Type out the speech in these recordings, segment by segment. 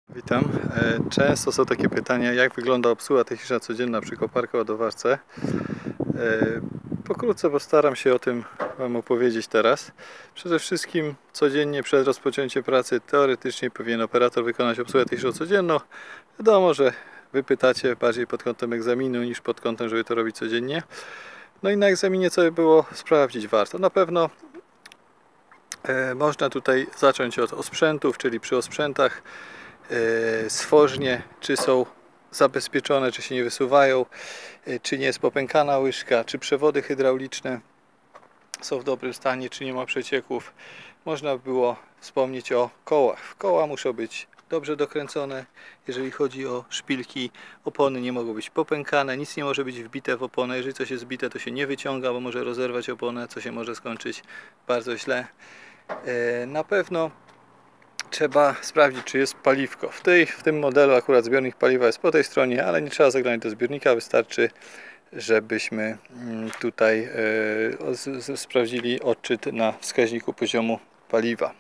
Witam. Często są takie pytania, jak wygląda obsługa techniczna codzienna przy koparce ładowarce. Pokrótce postaram się o tym Wam opowiedzieć teraz. Przede wszystkim codziennie przed rozpoczęciem pracy teoretycznie powinien operator wykonać obsługę techniczną codzienną. Wiadomo, że Wy pytacie bardziej pod kątem egzaminu niż pod kątem, żeby to robić codziennie. No i na egzaminie co by było sprawdzić warto. Na pewno można tutaj zacząć od osprzętów, czyli przy osprzętach stworznie, czy są zabezpieczone, czy się nie wysuwają, czy nie jest popękana łyżka, czy przewody hydrauliczne są w dobrym stanie, czy nie ma przecieków. Można by było wspomnieć o kołach. Koła muszą być dobrze dokręcone. Jeżeli chodzi o szpilki, opony nie mogą być popękane, nic nie może być wbite w oponę. Jeżeli coś jest wbite, to się nie wyciąga, bo może rozerwać oponę, co się może skończyć bardzo źle. Na pewno trzeba sprawdzić, czy jest paliwko. W tym modelu akurat zbiornik paliwa jest po tej stronie, ale nie trzeba zaglądać do zbiornika, wystarczy, żebyśmy tutaj sprawdzili odczyt na wskaźniku poziomu paliwa.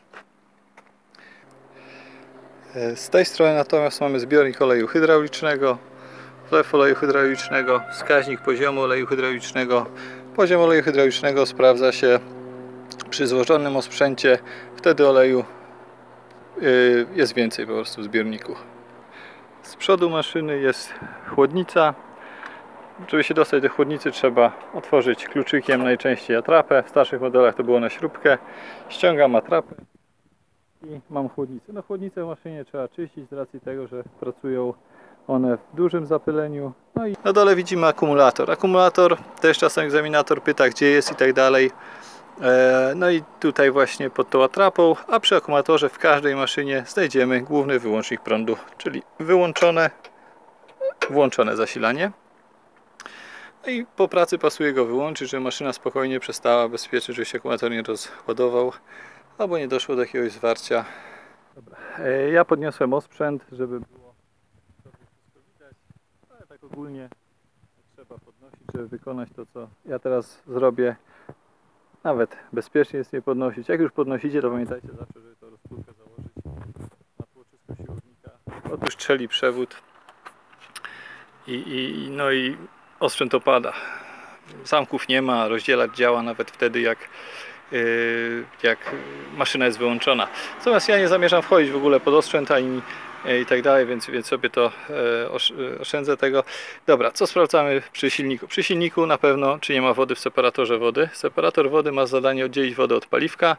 Z tej strony natomiast mamy zbiornik oleju hydraulicznego, wlew oleju hydraulicznego, wskaźnik poziomu oleju hydraulicznego. Poziom oleju hydraulicznego sprawdza się przy złożonym osprzęcie, wtedy oleju jest więcej po prostu w zbiorniku. Z przodu maszyny jest chłodnica. Żeby się dostać do chłodnicy, trzeba otworzyć kluczykiem najczęściej atrapę. W starszych modelach to było na śrubkę. Ściągam atrapę i mam chłodnicę. No, chłodnicę w maszynie trzeba czyścić z racji tego, że pracują one w dużym zapyleniu. No i na dole widzimy akumulator. Akumulator też czasem egzaminator pyta, gdzie jest i tak dalej. No i tutaj właśnie pod tą atrapą, a przy akumulatorze w każdej maszynie znajdziemy główny wyłącznik prądu, czyli włączone zasilanie. No i po pracy pasuje go wyłączyć, żeby maszyna spokojnie przestała bezpiecznie, żeby się akumulator nie rozładował albo nie doszło do jakiegoś zwarcia. Dobra. Ja podniosłem osprzęt, żeby było wszystko widać, ale tak ogólnie trzeba podnosić, żeby wykonać to, co ja teraz zrobię. Nawet bezpiecznie jest nie podnosić. Jak już podnosicie, to pamiętajcie zawsze, żeby to rozpórkę założyć na tłoczysku siłownika. Otóż strzeli przewód no i osprzęt opada. Zamków nie ma, rozdzielacz działa nawet wtedy, jak maszyna jest wyłączona. Natomiast ja nie zamierzam wchodzić w ogóle pod osprzęt ani i tak dalej, więc sobie to oszczędzę tego. Dobra, co sprawdzamy przy silniku? Przy silniku na pewno, czy nie ma wody w separatorze wody. Separator wody ma zadanie oddzielić wodę od paliwka.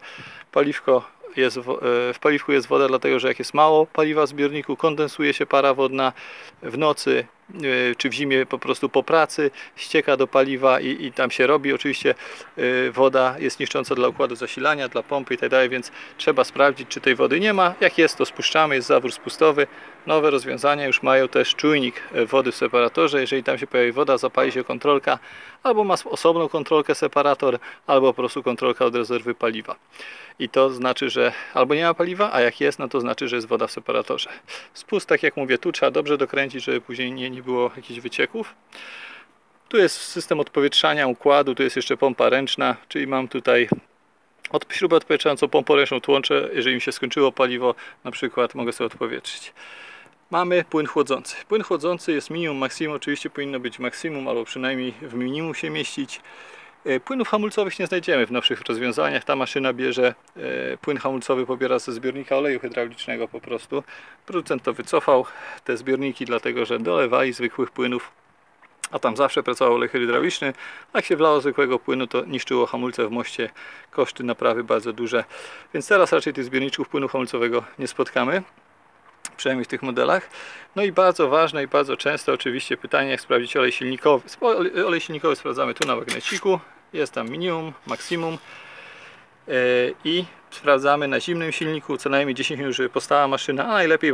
W paliwku jest woda, dlatego że jak jest mało paliwa w zbiorniku, kondensuje się para wodna w nocy czy w zimie, po prostu po pracy ścieka do paliwa i tam się robi. Oczywiście woda jest niszcząca dla układu zasilania, dla pompy i tak dalej, więc trzeba sprawdzić, czy tej wody nie ma. Jak jest, to spuszczamy, jest zawór spustowy. Nowe rozwiązania już mają też czujnik wody w separatorze. Jeżeli tam się pojawi woda, zapali się kontrolka, albo ma osobną kontrolkę separator, albo po prostu kontrolka od rezerwy paliwa. I to znaczy, że albo nie ma paliwa, a jak jest, no to znaczy, że jest woda w separatorze. Spust, tak jak mówię, tu trzeba dobrze dokręcić, żeby później nie było jakichś wycieków. Tu jest system odpowietrzania układu, tu jest jeszcze pompa ręczna, czyli mam tutaj śrubę odpowietrzającą, pompą ręczną tłączę, jeżeli mi się skończyło paliwo, na przykład mogę sobie odpowietrzyć. Mamy płyn chłodzący. Płyn chłodzący jest minimum, maksimum, oczywiście powinno być maksimum, albo przynajmniej w minimum się mieścić. Płynów hamulcowych nie znajdziemy w nowszych rozwiązaniach. Ta maszyna bierze płyn hamulcowy, pobiera ze zbiornika oleju hydraulicznego po prostu. Producent to wycofał, te zbiorniki, dlatego że dolewali zwykłych płynów, a tam zawsze pracował olej hydrauliczny. Jak się wlało zwykłego płynu, to niszczyło hamulce w moście, koszty naprawy bardzo duże. Więc teraz raczej tych zbiorniczków płynu hamulcowego nie spotkamy, przynajmniej w tych modelach. No i bardzo ważne i bardzo częste oczywiście pytanie, jak sprawdzić olej silnikowy. Olej silnikowy sprawdzamy tu na magneciku, jest tam minimum, maksimum i sprawdzamy na zimnym silniku co najmniej 10 minut, żeby powstała maszyna, a najlepiej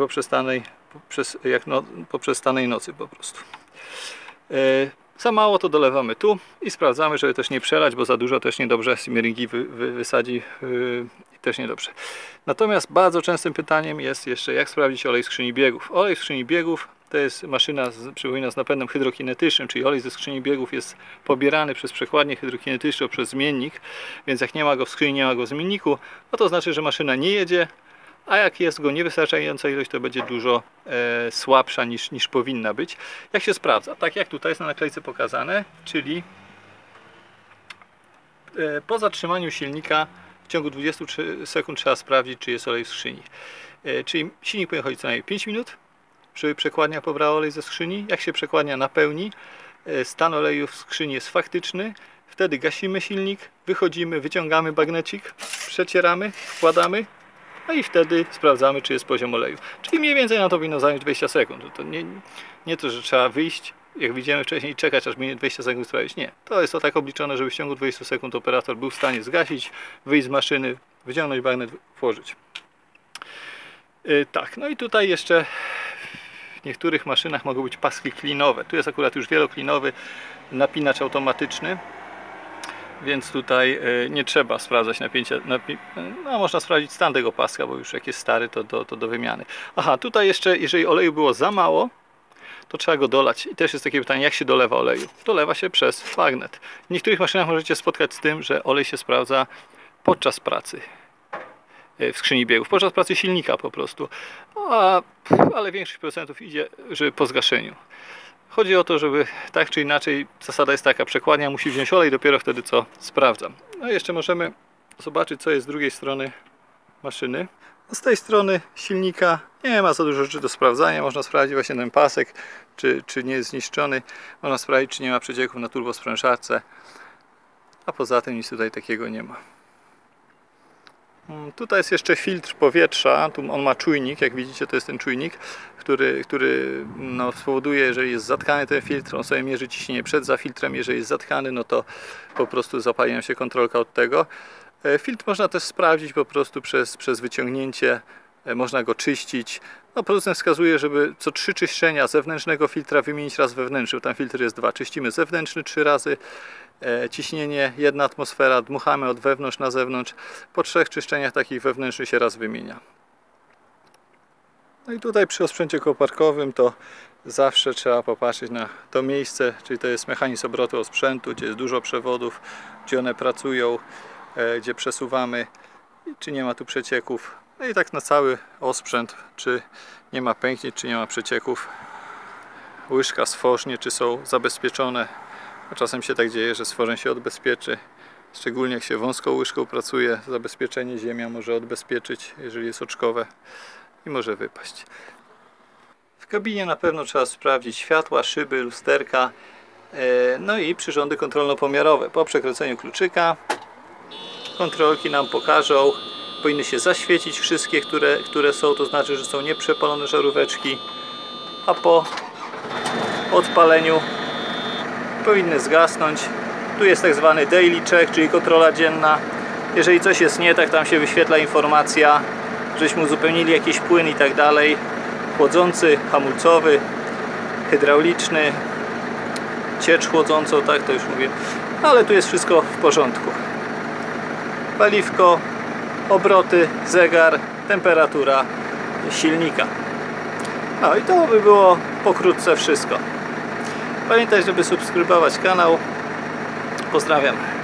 po przestanej nocy po prostu. Za mało to dolewamy tu i sprawdzamy, żeby też nie przelać, bo za dużo też niedobrze, simmeringi wysadzi też niedobrze. Natomiast bardzo częstym pytaniem jest jeszcze, jak sprawdzić olej w skrzyni biegów. Olej w skrzyni biegów to jest maszyna, przypomina, z napędem hydrokinetycznym, czyli olej ze skrzyni biegów jest pobierany przez przekładnię hydrokinetyczną, przez zmiennik, więc jak nie ma go w skrzyni, nie ma go w zmienniku, no to znaczy, że maszyna nie jedzie, a jak jest go niewystarczająca ilość, to będzie dużo słabsza niż powinna być. Jak się sprawdza? Tak jak tutaj jest na naklejce pokazane, czyli po zatrzymaniu silnika w ciągu 20 sekund trzeba sprawdzić, czy jest olej w skrzyni. Czyli silnik powinien chodzić co najmniej 5 minut, żeby przekładnia pobrała olej ze skrzyni. Jak się przekładnia napełni, stan oleju w skrzyni jest faktyczny, wtedy gasimy silnik, wychodzimy, wyciągamy bagnecik, przecieramy, wkładamy, no i wtedy sprawdzamy, czy jest poziom oleju. Czyli mniej więcej na to powinno zająć 20 sekund. To nie to, że trzeba wyjść, jak widziałem wcześniej, czekać aż minie 20 sekund sprawdzić. Nie. To jest to tak obliczone, żeby w ciągu 20 sekund operator był w stanie zgasić, wyjść z maszyny, wyciągnąć bagnet, włożyć. Tak, no i tutaj jeszcze w niektórych maszynach mogą być paski klinowe. Tu jest akurat już wieloklinowy napinacz automatyczny, więc tutaj nie trzeba sprawdzać napięcia. No, można sprawdzić stan tego paska, bo już jak jest stary, to do wymiany. Aha, tutaj jeszcze, jeżeli oleju było za mało, to trzeba go dolać. I też jest takie pytanie, jak się dolewa oleju? Dolewa się przez bagnet. W niektórych maszynach możecie spotkać z tym, że olej się sprawdza podczas pracy w skrzyni biegów, podczas pracy silnika po prostu. Ale większość procentów idzie, że po zgaszeniu. Chodzi o to, żeby tak czy inaczej, zasada jest taka, przekładnia musi wziąć olej, dopiero wtedy co sprawdzam. No i jeszcze możemy zobaczyć, co jest z drugiej strony maszyny. No z tej strony silnika nie ma za dużo rzeczy do sprawdzania. Można sprawdzić właśnie ten pasek, czy nie jest zniszczony. Można sprawdzić, czy nie ma przecieków na turbosprężarce. A poza tym nic tutaj takiego nie ma. Tutaj jest jeszcze filtr powietrza. Tu on ma czujnik, jak widzicie, to jest ten czujnik, który no, spowoduje, jeżeli jest zatkany ten filtr, on sobie mierzy ciśnienie przed zafiltrem. Jeżeli jest zatkany, no to po prostu zapali nam się kontrolka od tego. Filtr można też sprawdzić po prostu przez wyciągnięcie, można go czyścić. No, producent wskazuje, żeby co 3 czyszczenia zewnętrznego filtra wymienić raz wewnętrzny. Tam filtr jest 2. Czyścimy zewnętrzny 3 razy, ciśnienie 1 atmosfera, dmuchamy od wewnątrz na zewnątrz. Po 3 czyszczeniach takich wewnętrzny się raz wymienia. No i tutaj przy osprzęcie koparkowym to zawsze trzeba popatrzeć na to miejsce, czyli to jest mechanizm obrotu osprzętu, gdzie jest dużo przewodów, gdzie one pracują, gdzie przesuwamy, czy nie ma tu przecieków. No i tak na cały osprzęt, czy nie ma pęknięć, czy nie ma przecieków. Łyżka, stworznie, czy są zabezpieczone. A czasem się tak dzieje, że stworzeń się odbezpieczy. Szczególnie jak się wąską łyżką pracuje, zabezpieczenie ziemia może odbezpieczyć, jeżeli jest oczkowe i może wypaść. W kabinie na pewno trzeba sprawdzić światła, szyby, lusterka, no i przyrządy kontrolno-pomiarowe. Po przekręceniu kluczyka kontrolki nam pokażą, powinny się zaświecić wszystkie, które są, to znaczy, że są nieprzepalone żaróweczki, a po odpaleniu powinny zgasnąć. Tu jest tak zwany daily check, czyli kontrola dzienna. Jeżeli coś jest nie tak, tam się wyświetla informacja, żeśmy uzupełnili jakiś płyn i tak dalej. Chłodzący, hamulcowy, hydrauliczny, ciecz chłodzącą, tak to już mówię, ale tu jest wszystko w porządku. Paliwko, obroty, zegar, temperatura silnika. No i to by było pokrótce wszystko. Pamiętaj, żeby subskrybować kanał. Pozdrawiam.